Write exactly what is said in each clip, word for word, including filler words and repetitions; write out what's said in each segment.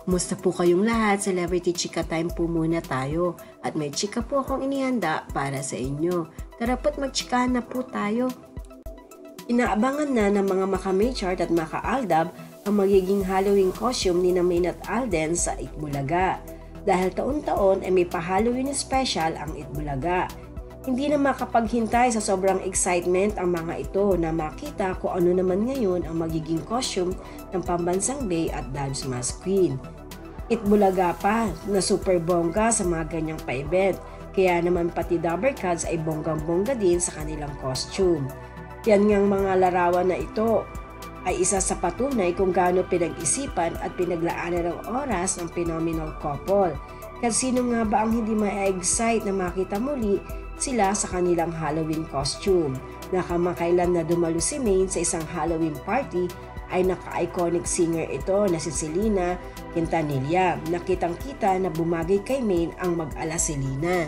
Kumusta po kayong lahat? Celebrity Chika Time po muna tayo. At may chika po akong inihanda para sa inyo. Tara po't magchikahan na po tayo. Inaabangan na ng mga maka-Maychart at maka-Aldab ang magiging Halloween costume ni Maine at Alden sa Itbulaga. Dahil taon-taon ay may pa-Halloween special ang Itbulaga. Hindi na makapaghintay sa sobrang excitement ang mga ito na makita kung ano naman ngayon ang magiging costume ng pambansang Bay at Dance Mask Queen. Itbulaga pa na super bongga sa mga ganyang pa-event, kaya naman pati Dabbercats ay bonggang-bongga din sa kanilang costume. Yan ngang mga larawan na ito ay isa sa patunay kung gaano pinag-isipan at pinaglaanan ng oras ng phenomenal couple. Kasi sino nga ba ang hindi ma-excite na makita muli sila sa kanilang Halloween costume? Nakamakailan na dumalo si Maine sa isang Halloween party ay naka-iconic singer ito na si Selena Quintanilla. Nakitang-kita na bumagay kay Maine ang mag-ala Selena.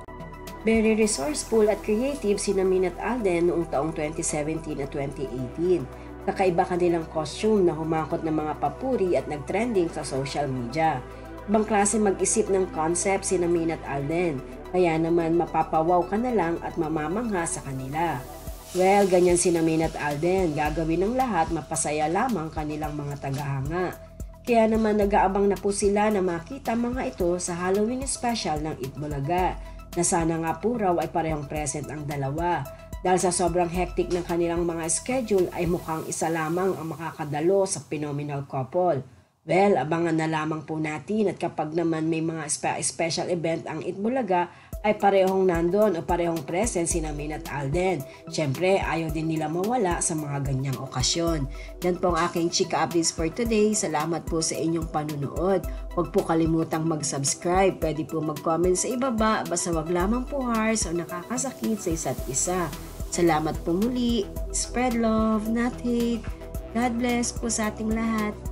Very resourceful at creative si Maine at Alden noong taong twenty seventeen at twenty eighteen. Kakaiba kanilang costume na humakot ng mga papuri at nag-trending sa social media. Ibang klase mag-isip ng concept si Maine at Alden, kaya naman mapapawaw ka na lang at mamamangha sa kanila. Well, ganyan si Maine at Alden, gagawin ng lahat mapasaya lamang kanilang mga tagahanga. Kaya naman nag-aabang na po sila na makita mga ito sa Halloween special ng Itbulaga, na sana nga po raw ay parehong present ang dalawa. Dahil sa sobrang hectic ng kanilang mga schedule ay mukhang isa lamang ang makakadalo sa phenomenal couple. Well, abangan na lamang po natin at kapag naman may mga spe- special event ang Itbulaga ay parehong nandun o parehong present si Maine at Alden. Siyempre, ayaw din nila mawala sa mga ganyang okasyon. Yan po ang aking chika updates for today. Salamat po sa inyong panunood. Huwag po kalimutang mag-subscribe. Pwede po mag-comment sa ibaba. Basta wag lamang po harsh o nakakasakit sa isa't isa. Salamat po muli. Spread love, not hate. God bless po sa ating lahat.